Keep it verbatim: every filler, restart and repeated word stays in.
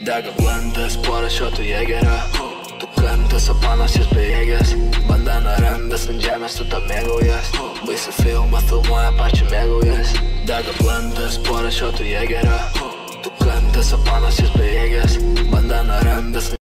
Dega plantas, por això tu jėgera. Tu kantas, o panašios bejėgės. Bandana randas ant žemės, tu tą mėgaujas. Baisi filmą filmuoja, pačiu mėgaujas. Dega plantas, por això tu jėgera. Tu kantas, o panašios bejėgės. Bandana randas